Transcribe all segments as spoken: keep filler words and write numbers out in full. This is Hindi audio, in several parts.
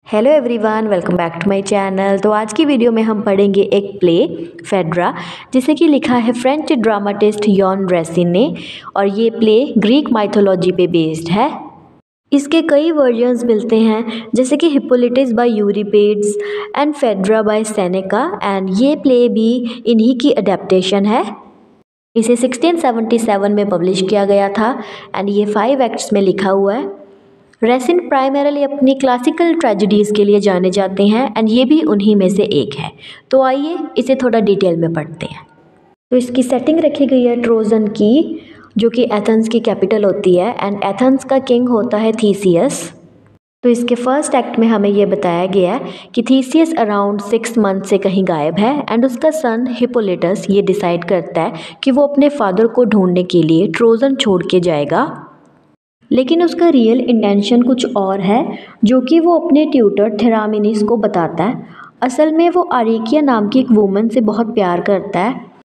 Hello everyone, welcome back to my channel. तो आज की वीडियो में हम पढ़ेंगे एक प्ले फेड्रा, जिसे कि लिखा है फ्रेंच ड्रामाटिस्ट यॉन रेसिन ने, और ये प्ले ग्रीक माइथोलॉजी पे बेस्ड है। इसके कई वर्जन्स मिलते हैं, जैसे कि Hippolytus by Euripides and Phaedra by Seneca, and ये प्ले भी इन्हीं की अडेप्टेशन है। इसे सिक्सटीन सेवेंटी सेवन में पब्लिश किया गया था एंड ये फाइव एक्ट्स में लिखा हुआ है। रेसिन प्राइमरली अपनी क्लासिकल ट्रेजेडीज़ के लिए जाने जाते हैं एंड ये भी उन्हीं में से एक है। तो आइए इसे थोड़ा डिटेल में पढ़ते हैं। तो इसकी सेटिंग रखी गई है ट्रोजन की, जो कि एथेंस की कैपिटल होती है, एंड एथेंस का किंग होता है थीसियस। तो इसके फर्स्ट एक्ट में हमें यह बताया गया है कि थीसियस अराउंड सिक्स मंथ से कहीं गायब है एंड उसका सन हिप्पोलिटस ये डिसाइड करता है कि वो अपने फादर को ढूंढने के लिए ट्रोजन छोड़ के जाएगा, लेकिन उसका रियल इंटेंशन कुछ और है, जो कि वो अपने ट्यूटर थेरामिनिस को बताता है। असल में वो आरिकिया नाम की एक वुमन से बहुत प्यार करता है,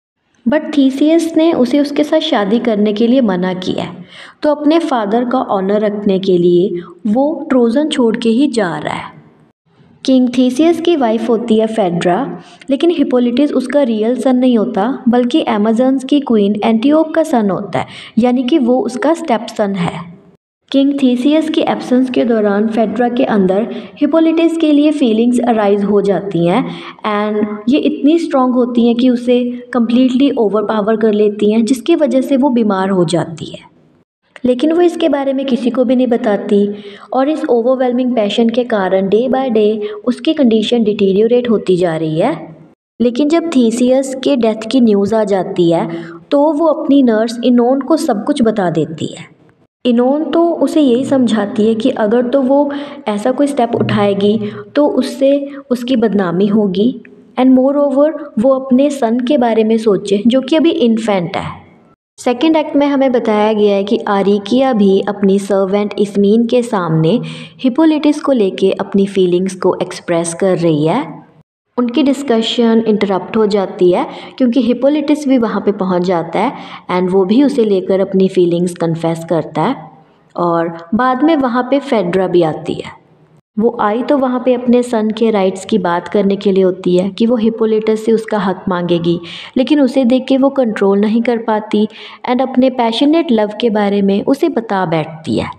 बट थीसियस ने उसे उसके साथ शादी करने के लिए मना किया है। तो अपने फादर का ऑनर रखने के लिए वो ट्रोजन छोड़ के ही जा रहा है। किंग थीसियस की वाइफ होती है फेड्रा, लेकिन हिप्पोलिटिस उसका रियल सन नहीं होता, बल्कि अमेजन्स की क्वीन एंटीओप का सन होता है, यानी कि वो उसका स्टेप सन है। किंग थीसियस की एब्सेंस के दौरान फेड्रा के अंदर हिप्पोलिटिस के लिए फीलिंग्स अराइज हो जाती हैं एंड ये इतनी स्ट्रॉन्ग होती हैं कि उसे कम्प्लीटली ओवरपावर कर लेती हैं, जिसकी वजह से वो बीमार हो जाती है। लेकिन वो इसके बारे में किसी को भी नहीं बताती, और इस ओवरवेलमिंग पैशन के कारण डे बाय डे उसकी कंडीशन डिटीरियोरेट होती जा रही है। लेकिन जब थीसियस के डेथ की न्यूज़ आ जाती है तो वो अपनी नर्स इनोन को सब कुछ बता देती है। इनोन तो उसे यही समझाती है कि अगर तो वो ऐसा कोई स्टेप उठाएगी तो उससे उसकी बदनामी होगी, एंड मोर ओवर वो अपने सन के बारे में सोचे, जो कि अभी इन्फेंट है। सेकेंड एक्ट में हमें बताया गया है कि आरिकिया भी अपनी सर्वेंट इस्मीन के सामने हिप्पोलिटिस को लेके अपनी फीलिंग्स को एक्सप्रेस कर रही है। उनकी डिस्कशन इंटरप्ट हो जाती है क्योंकि हिप्पोलिटिस भी वहाँ पे पहुँच जाता है एंड वो भी उसे लेकर अपनी फीलिंग्स कन्फेस करता है। और बाद में वहाँ पे फेड्रा भी आती है। वो आई तो वहाँ पे अपने सन के राइट्स की बात करने के लिए होती है कि वो हिप्पोलिटस से उसका हक मांगेगी, लेकिन उसे देख के वो कंट्रोल नहीं कर पाती एंड अपने पैशनेट लव के बारे में उसे बता बैठती है।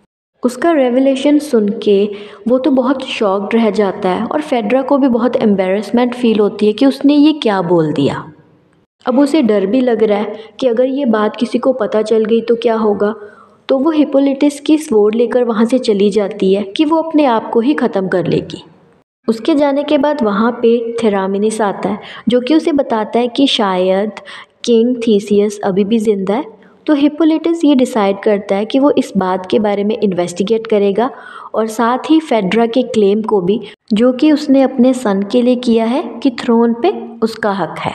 उसका रेवलेशन सुन के वो तो बहुत शॉक्ड रह जाता है और फेड्रा को भी बहुत एम्बेरसमेंट फील होती है कि उसने ये क्या बोल दिया। अब उसे डर भी लग रहा है कि अगर ये बात किसी को पता चल गई तो क्या होगा। तो वो हिप्पोलिटिस की स्वॉर्ड लेकर वहाँ से चली जाती है कि वो अपने आप को ही ख़त्म कर लेगी। उसके जाने के बाद वहाँ पे थेरामिनिस आता है, जो कि उसे बताता है कि शायद किंग थीसियस अभी भी ज़िंदा है। तो हिप्पोलिटिस ये डिसाइड करता है कि वो इस बात के बारे में इन्वेस्टिगेट करेगा और साथ ही फेड्रा के क्लेम को भी, जो कि उसने अपने सन के लिए किया है कि थ्रोन पे उसका हक है।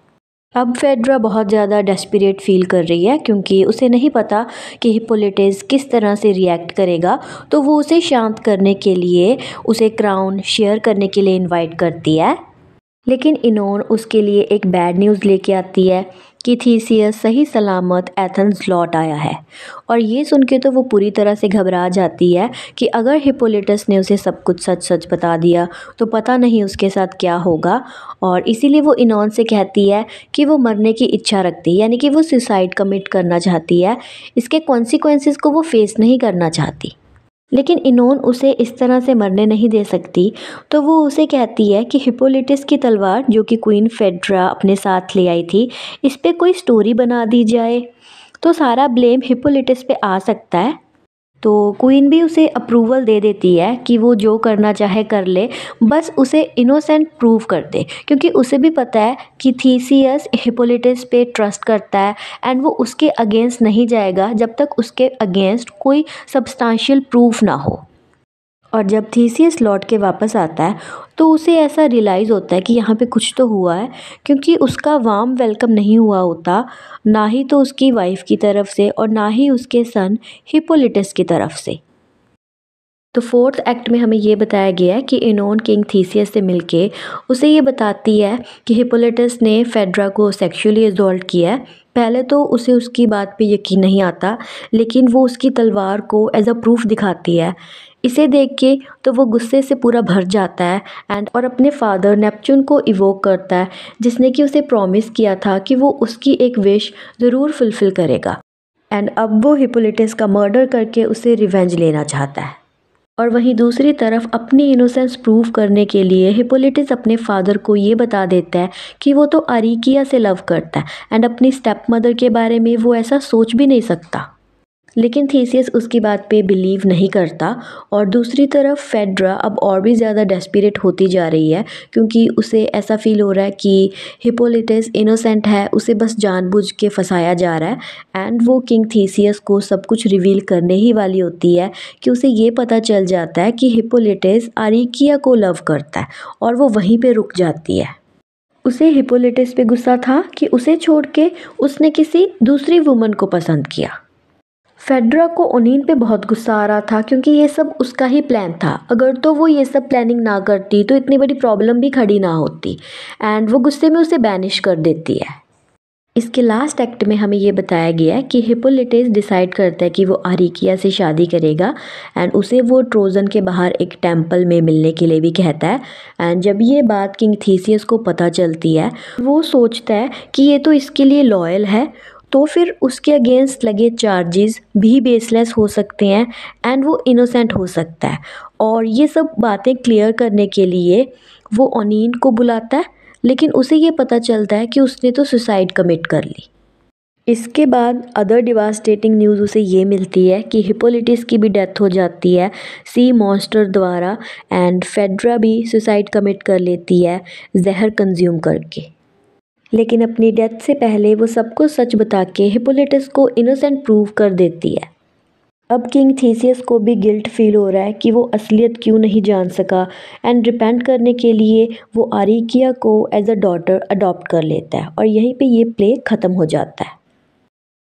अब फेड्रा बहुत ज़्यादा डेस्परेट फील कर रही है क्योंकि उसे नहीं पता कि हिप्पोलिटिस किस तरह से रिएक्ट करेगा। तो वो उसे शांत करने के लिए उसे क्राउन शेयर करने के लिए इनवाइट करती है, लेकिन इनोन उसके लिए एक बैड न्यूज़ लेके आती है कि थीसियस सही सलामत एथेंस लौट आया है। और ये सुन के तो वो पूरी तरह से घबरा जाती है कि अगर हिप्पोलिटस ने उसे सब कुछ सच सच बता दिया तो पता नहीं उसके साथ क्या होगा। और इसीलिए वो इनोन से कहती है कि वो मरने की इच्छा रखती है, यानी कि वो सुसाइड कमिट करना चाहती है। इसके कॉन्सिक्वेंसेस को वो फेस नहीं करना चाहती, लेकिन इनोन उसे इस तरह से मरने नहीं दे सकती। तो वो उसे कहती है कि हिप्पोलिटिस की तलवार, जो कि क्वीन फेड्रा अपने साथ ले आई थी, इस पे कोई स्टोरी बना दी जाए तो सारा ब्लेम हिप्पोलिटिस पे आ सकता है। तो क्वीन भी उसे अप्रूवल दे देती है कि वो जो करना चाहे कर ले, बस उसे इनोसेंट प्रूव कर दे, क्योंकि उसे भी पता है कि थीसियस हिप्पोलिटिस पे ट्रस्ट करता है एंड वो उसके अगेंस्ट नहीं जाएगा जब तक उसके अगेंस्ट कोई सब्सटेंशियल प्रूफ ना हो। और जब थीसियस लौट के वापस आता है तो उसे ऐसा रियलाइज़ होता है कि यहाँ पे कुछ तो हुआ है, क्योंकि उसका वार्म वेलकम नहीं हुआ होता, ना ही तो उसकी वाइफ की तरफ से और ना ही उसके सन हिप्पोलिटस की तरफ से। तो फोर्थ एक्ट में हमें ये बताया गया है कि इनोन किंग थीसियस से मिलके उसे ये बताती है कि हिप्पोलिटस ने फेड्रा को सेक्सुअली असॉल्ट किया है। पहले तो उसे उसकी बात पे यकीन नहीं आता, लेकिन वो उसकी तलवार को एज अ प्रूफ दिखाती है। इसे देख के तो वो गुस्से से पूरा भर जाता है एंड और अपने फादर नेपच्यून को इवोक करता है, जिसने कि उसे प्रॉमिस किया था कि वो उसकी एक विश ज़रूर फुलफ़िल करेगा। एंड अब वो हिप्पोलिटस का मर्डर करके उसे रिवेंज लेना चाहता है। और वहीं दूसरी तरफ अपनी इनोसेंस प्रूव करने के लिए हिप्पोलिटस अपने फादर को ये बता देता है कि वो तो आरिकिया से लव करता है एंड अपनी स्टेप मदर के बारे में वो ऐसा सोच भी नहीं सकता। लेकिन थीसियस उसकी बात पे बिलीव नहीं करता और दूसरी तरफ फेड्रा अब और भी ज़्यादा डेस्परेट होती जा रही है, क्योंकि उसे ऐसा फील हो रहा है कि हिप्पोलिटस इनोसेंट है, उसे बस जानबूझ के फंसाया जा रहा है। एंड वो किंग थीसियस को सब कुछ रिवील करने ही वाली होती है कि उसे ये पता चल जाता है कि हिप्पोलिटस आरिकिया को लव करता है और वो वहीं पे रुक जाती है। उसे हिप्पोलिटस पे गुस्सा था कि उसे छोड़ के उसने किसी दूसरी वुमन को पसंद किया। फेड्रा को ओनिन पे बहुत गुस्सा आ रहा था, क्योंकि ये सब उसका ही प्लान था। अगर तो वो ये सब प्लानिंग ना करती तो इतनी बड़ी प्रॉब्लम भी खड़ी ना होती। एंड वो गुस्से में उसे बैनिश कर देती है। इसके लास्ट एक्ट में हमें ये बताया गया है कि हिप्पोलिटस डिसाइड करता है कि वो आरिकिया से शादी करेगा एंड उसे वो ट्रोजन के बाहर एक टेम्पल में मिलने के लिए भी कहता है। एंड जब ये बात किंग थीसियस को पता चलती है, वो सोचता है कि ये तो इसके लिए लॉयल है, तो फिर उसके अगेंस्ट लगे चार्जेस भी बेसलेस हो सकते हैं एंड वो इनोसेंट हो सकता है। और ये सब बातें क्लियर करने के लिए वो ओनिन को बुलाता है, लेकिन उसे ये पता चलता है कि उसने तो सुसाइड कमिट कर ली। इसके बाद अदर डिवास्टेटिंग न्यूज़ उसे ये मिलती है कि हिप्पोलिटस की भी डेथ हो जाती है सी मॉन्स्टर द्वारा एंड फेड्रा भी सुसाइड कमिट कर लेती है जहर कंज्यूम करके। लेकिन अपनी डेथ से पहले वो सबको सच बता के हिप्पोलिटस को इनोसेंट प्रूव कर देती है। अब किंग थीसियस को भी गिल्ट फील हो रहा है कि वो असलियत क्यों नहीं जान सका एंड रिपेंट करने के लिए वो आरिकिया को एज अ डॉटर अडॉप्ट कर लेता है और यहीं पे ये प्ले ख़त्म हो जाता है।